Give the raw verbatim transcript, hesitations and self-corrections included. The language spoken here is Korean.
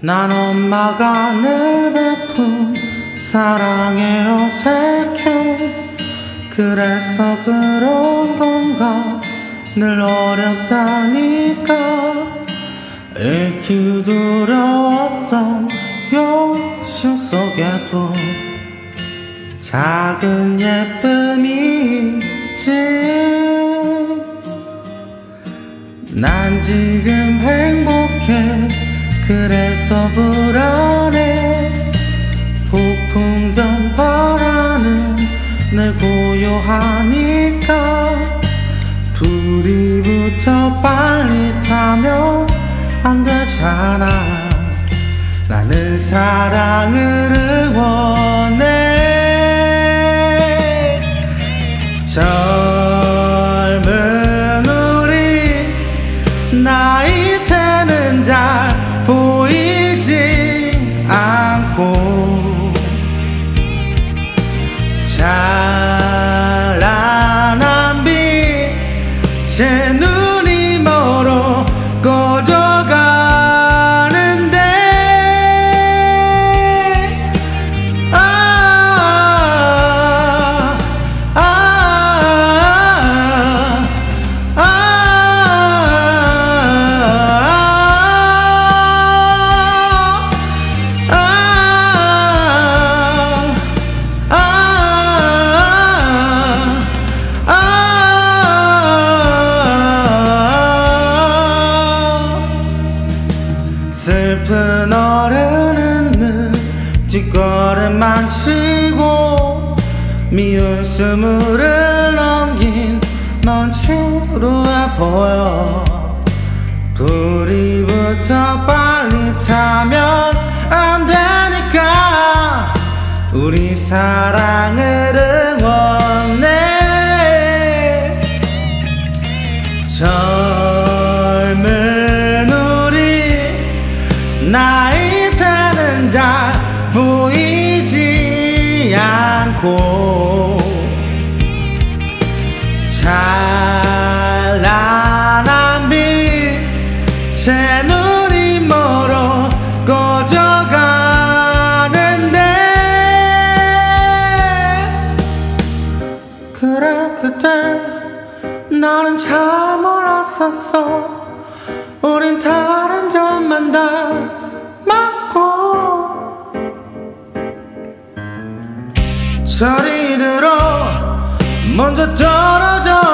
난 엄마가 늘 베푼 사랑에 어색해. 그래서 그런 건가 늘 어렵다니까. 읽기 두려웠던 욕심 속에도 작은 예쁨이 있지. 난 지금 행복해. 그래서 불안해. 폭풍 전파라는 늘 고요하니까. 불이 붙어 빨리 타면 안 되잖아. 나는 사랑을 응원해. 젊은 우리 나이 때는 잘 보이지 않고 찬란한 빛 제 눈이 멀어 꺼져가는데. 아, 아, 아, 아, 슬픈 어른은 늘 뒷걸음만 치고 미운 스물을 넘긴 넌 지루해 보여. 불이 붙어 빨리 타면 안 되니까 우리 사랑을 응원해. 젊은 나이 때는 잘 보이지 않고 찬란한 빛 제 눈이 멀어 꺼져가는데. 그래 그때 나는 잘 몰랐었어. 우린 다른 점만 닮았고. 저리 들어 먼저 떨어져